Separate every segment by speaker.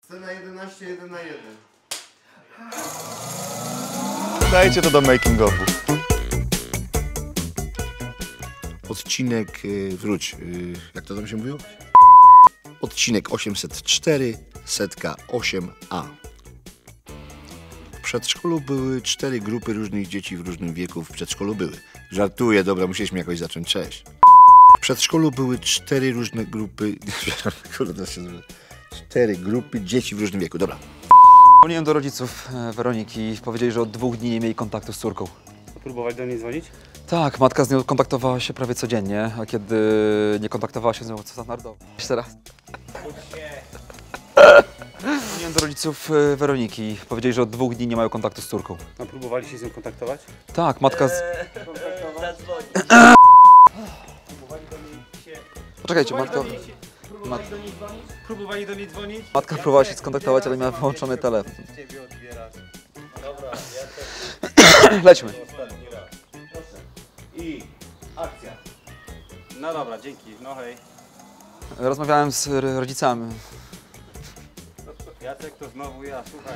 Speaker 1: Scena 11, 1 na 1.
Speaker 2: Dajcie to do making ofu.
Speaker 3: Odcinek, jak to tam się mówiło? Odcinek 804, setka 8a. W przedszkolu były 4 grupy różnych dzieci w różnym wieku. W przedszkolu były. Żartuję, dobra, musieliśmy jakoś zacząć. Cześć. W przedszkolu były 4 różne grupy... Kurde, się 4 grupy dzieci w różnym wieku. Dobra.
Speaker 4: Dzwoniłem do rodziców Weroniki i powiedzieli, że od 2 dni nie mieli kontaktu z córką.
Speaker 5: Próbować do niej dzwonić?
Speaker 4: Tak, matka z nią kontaktowała się prawie codziennie, a kiedy nie kontaktowała się z nią, co standardowo. Jeszcze raz. Dzwoniłem do rodziców Weroniki i powiedzieli, że od 2 dni nie mają kontaktu z córką.
Speaker 5: A próbowali się z nią kontaktować?
Speaker 4: Tak, matka z... Poczekajcie, matka...
Speaker 5: Próbowali do niej dzwonić?
Speaker 4: Matka próbowała się skontaktować, ale miała wyłączony telefon. Lećmy.
Speaker 1: I akcja.
Speaker 5: No dobra, dzięki, no hej.
Speaker 4: Rozmawiałem z rodzicami.
Speaker 5: Jacek to znowu ja, słuchaj.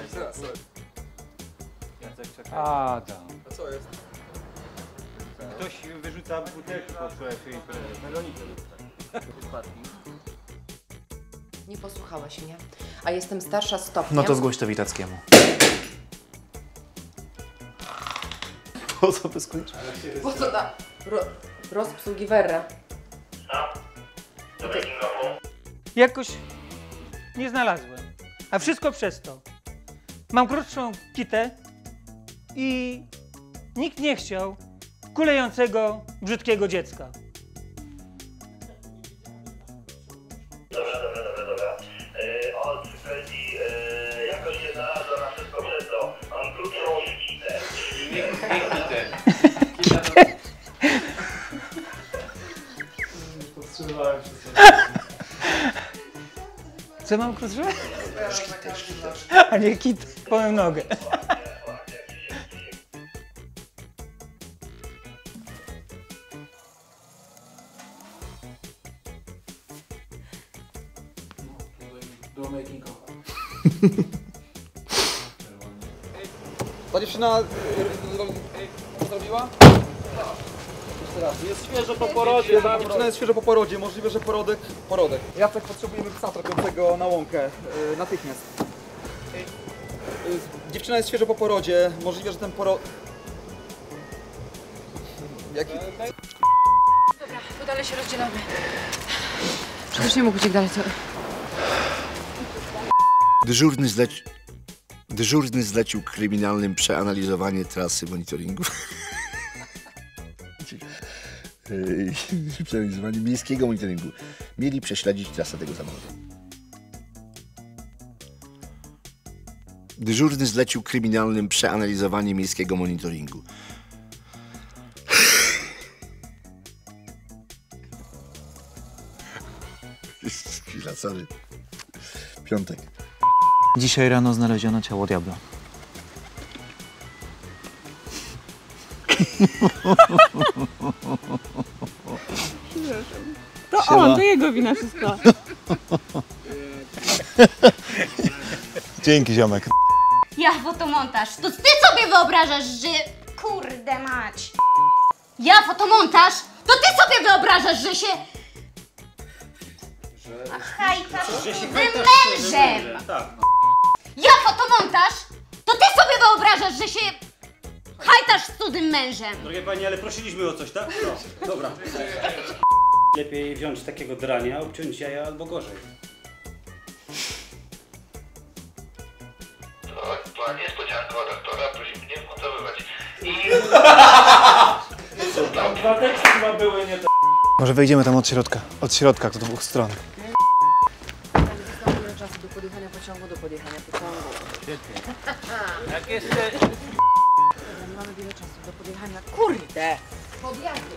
Speaker 5: Jacek, czekaj.
Speaker 6: A, tam.
Speaker 4: A co jest?
Speaker 5: Ktoś wyrzuca butelki po wczorajszej imprezie.
Speaker 7: Nie posłuchałeś mnie, a jestem starsza stopniem.
Speaker 6: No to zgłoś to Witackiemu. Po co by skończył?
Speaker 7: Po co da? Rozpsugi werra.
Speaker 8: Jakoś nie znalazłem. A wszystko przez to. Mam krótszą kitę i nikt nie chciał kulejącego, brzydkiego dziecka.
Speaker 9: Dobra. Od Freddy jakoś się znalazła na wszystko przez to. Mam krótszą kitę.
Speaker 1: Powstrzymywałem się.
Speaker 8: Co mam krótsze? A nie kit, powiem nogę.
Speaker 4: Ta dziewczyna zrobiła?
Speaker 5: Jest świeżo po porodzie.
Speaker 4: Dziewczyna jest świeżo po porodzie, możliwe, że porodek. Jacek, potrzebujemy psa trafiącego na łąkę, natychmiast. Dziewczyna jest świeżo po porodzie, możliwe, że ten Jaki?
Speaker 7: Dobra, to dalej się rozdzielamy. Przecież nie mógł uciec dalej, co?
Speaker 3: Dyżurny zlecił kryminalnym przeanalizowanie trasy monitoringu. Przeanalizowanie miejskiego monitoringu. Mieli prześledzić trasę tego samochodu. Dyżurny zlecił kryminalnym przeanalizowanie miejskiego monitoringu. Chwila, sorry. Piątek.
Speaker 6: Dzisiaj rano znaleziono ciało diabła.
Speaker 10: To on, to jego wina wszystko.
Speaker 2: Dzięki, ziomek.
Speaker 11: Ja fotomontaż, to ty sobie wyobrażasz, że... Kurde mać. Ja fotomontaż, to ty sobie wyobrażasz, że się... Hajtasz z tym mężem.
Speaker 5: Tak.
Speaker 11: Ja fotomontaż, to ty sobie wyobrażasz, że się... Hajtasz z cudzym mężem.
Speaker 5: Drogie pani, ale prosiliśmy o coś, tak? No, dobra. Lepiej wziąć takiego drania, obciąć jaja albo gorzej.
Speaker 9: To niespodzianka od aktora, prosimy nie wmontowywać.
Speaker 5: Dwa teksty chyba były nie to.
Speaker 6: Może wejdziemy tam od środka, do 2 stron.
Speaker 7: Mamy czasu do podjechania pociągu, Świetnie.
Speaker 5: Jak jeszcze...
Speaker 7: Nie mamy wiele czasu do podjechania. Kurde! Podjazdy.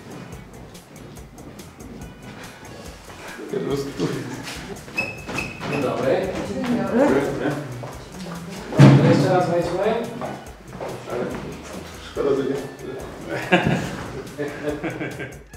Speaker 1: Po prostu.
Speaker 8: Dzień dobry. Jeszcze raz wejdźmy.
Speaker 3: Szkoda, że nie.